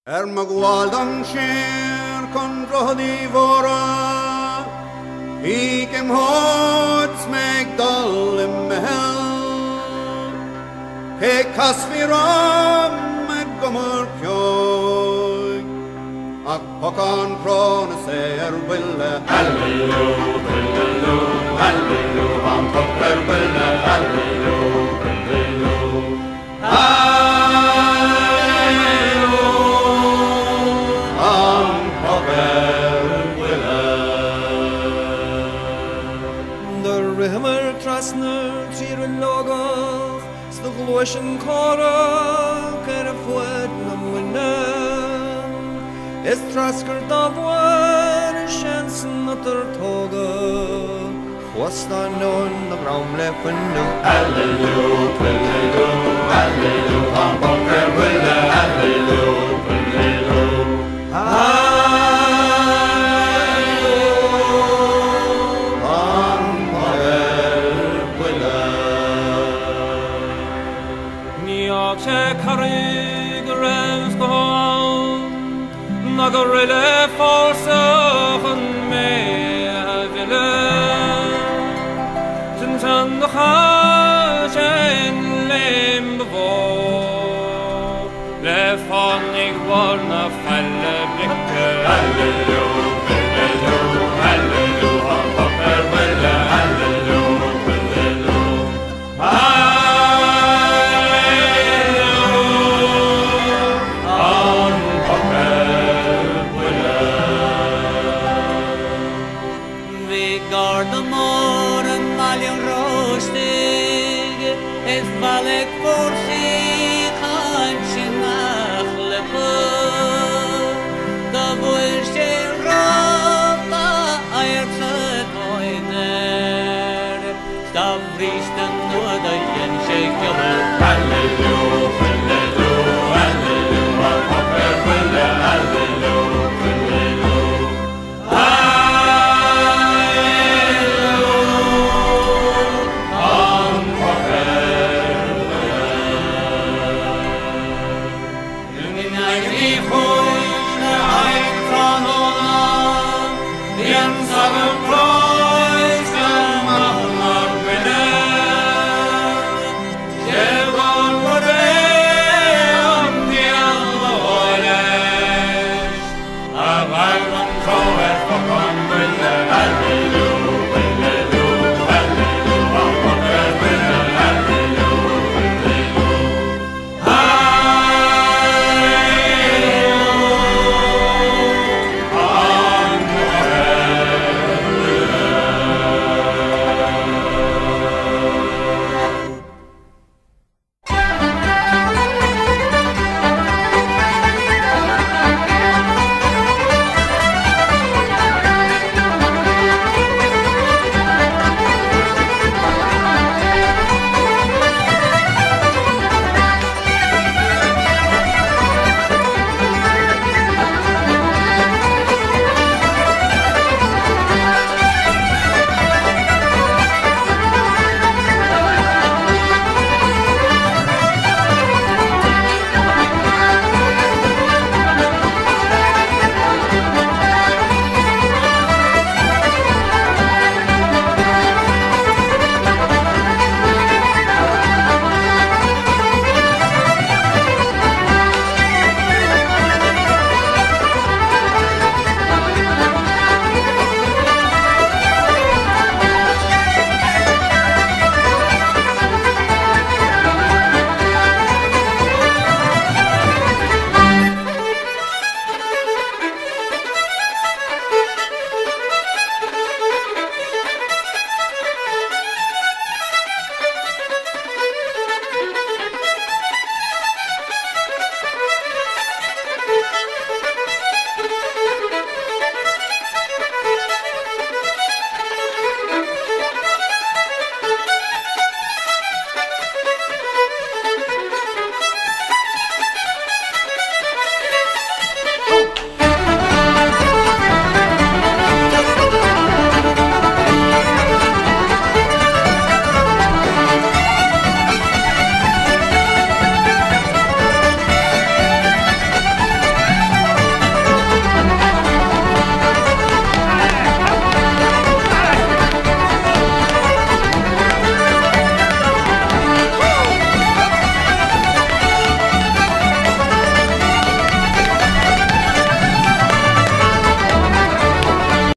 Magwaldam shir kontra divora Ikem hots megdal im hel He kasviram megamur kjoj Ak pokan krona ser wille Hallelu, hallelu, hallelu Han pokker wille Hallelu, hallelu Rihmer trasner trir logach the glotion kora kerfuet namwinen es trasker davwan chansen natter toga wasta non the brown lepen Hallelu, hallelu, hallelu Han pokker wille Hallelu, hallelu Nagarille forsaken med ville Tintan de hajen lembevå Le fannig varna felle blikke Hallelu, hallelu, hallelu Han pokker wille Hallelu, hallelu Valek for sig kanskje nachlepe Da vurste råpa eiertset oiner Stavristen nåda gjenskjekjøver Hallelu, hallelu, hallelu Han pokker wille Hallelu, hallelu Jens